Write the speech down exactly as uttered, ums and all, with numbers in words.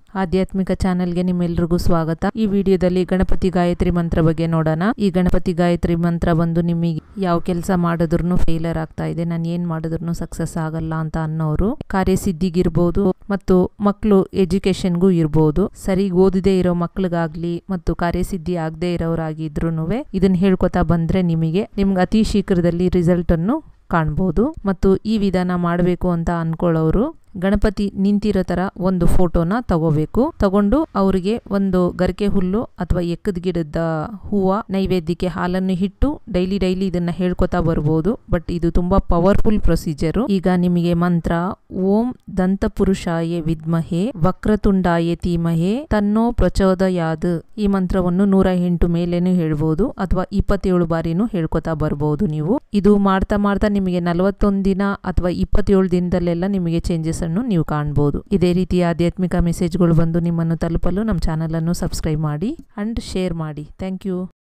ಆಧ್ಯಾತ್ಮಿಕ ಚಾನೆಲ್ಗೆ ನಿಮ್ಮೆಲ್ಲರಿಗೂ ಸ್ವಾಗತ। ಈ ವಿಡಿಯೋದಲ್ಲಿ ಗಣಪತಿ ಗಾಯತ್ರಿ ಮಂತ್ರ ಬಗ್ಗೆ ನೋಡೋಣ। ಈ ಗಣಪತಿ ಗಾಯತ್ರಿ ಮಂತ್ರ ಬಂದು ನಿಮಗೆ ಯಾವ ಕೆಲಸ ಮಾಡಿದ್ರೂ ಫೇಲರ್ ಆಗ್ತಾ ಇದೆ, ನಾನು ಏನ್ ಮಾಡಿದ್ರೂ ಸಕ್ಸಸ್ ಆಗಲ್ಲ ಅಂತ ಅನ್ನೋರು, ಕಾರ್ಯಸಿದ್ಧಿಗಿರ್ಬೋದು ಮತ್ತು ಮಕ್ಕಳು ಎಜುಕೇಶನ್ಗೂ ಇರ್ಬೋದು, ಸರಿ ಓದದೇ ಇರೋ ಮಕ್ಳಿಗಾಗ್ಲಿ ಮತ್ತು ಕಾರ್ಯಸಿದ್ಧಿ ಆಗದೆ ಇರೋರಾಗಿದ್ರೂನುವೆ ಇದನ್ನ ಹೇಳ್ಕೊತಾ ಬಂದ್ರೆ ನಿಮಗೆ ನಿಮ್ಗೆ ಅತಿ ಶೀಘ್ರದಲ್ಲಿ ರಿಸಲ್ಟ್ ಅನ್ನು ಕಾಣಬಹುದು। ಮತ್ತು ಈ ವಿಧಾನ ಮಾಡಬೇಕು ಅಂತ ಅನ್ಕೊಳ್ಳೋರು ಗಣಪತಿ ನಿಂತಿರೋ ತರ ಒಂದು ಫೋಟೋನ ತಗೋಬೇಕು, ತಗೊಂಡು ಅವರಿಗೆ ಒಂದು ಗರಿಕೆ ಹುಲ್ಲು ಅಥವಾ ಎಕ್ಕದ ಗಿಡದ ಹೂವ ನೈವೇದ್ಯಕ್ಕೆ ಹಾಲನ್ನು ಇಟ್ಟು ಡೈಲಿ ಡೈಲಿ ಇದನ್ನ ಹೇಳ್ಕೊತಾ ಬರ್ಬೋದು। ಬಟ್ ಇದು ತುಂಬಾ ಪವರ್ಫುಲ್ ಪ್ರೊಸೀಜರು। ಈಗ ನಿಮಗೆ ಮಂತ್ರ ಓಂ ದಂತ ಪುರುಷಾಯ ವಿದ್ಮಹೆ ವಕ್ರತುಂಡಾಯ ಧೀಮಹಿ ತನ್ನೋ ಪ್ರಚೋದಯಾತ್, ಈ ಮಂತ್ರವನ್ನು ನೂರ ಎಂಟು ಮೇಲೇನು ಹೇಳ್ಬೋದು ಅಥವಾ ಇಪ್ಪತ್ತೇಳು ಬಾರಿನೂ ಹೇಳ್ಕೊತಾ ಬರ್ಬೋದು ನೀವು। ಇದು ಮಾಡ್ತಾ ಮಾಡ್ತಾ ನಿಮಗೆ ನಲವತ್ತೊಂದು ದಿನ ಅಥವಾ ಇಪ್ಪತ್ತೇಳು ದಿನದಲ್ಲೆಲ್ಲ ನಿಮಗೆ ಚೇಂಜಸ್ ಅನ್ನು ನೀವು ಕಾಣಬಹುದು। ಇದೇ ರೀತಿಯ ಆಧ್ಯಾತ್ಮಿಕ ಮೆಸೇಜ್ಗಳು ಬಂದು ನಿಮ್ಮನ್ನು ತಲುಪಲು ನಮ್ಮ ಚಾನೆಲ್ ಅನ್ನು ಸಬ್ಸ್ಕ್ರೈಬ್ ಮಾಡಿ ಅಂಡ್ ಶೇರ್ ಮಾಡಿ। Thank you.